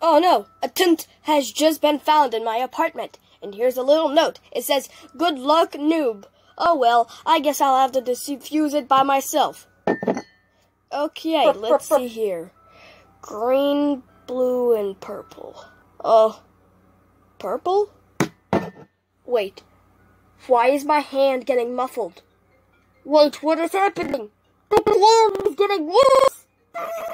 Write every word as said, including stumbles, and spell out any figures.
Oh no, a tint has just been found in my apartment. And here's a little note. It says, "Good luck, noob." Oh well, I guess I'll have to defuse it by myself. Okay, let's see here. Green, blue, and purple. Oh, purple? Wait, why is my hand getting muffled? Wait, what is happening? The glue is getting worse!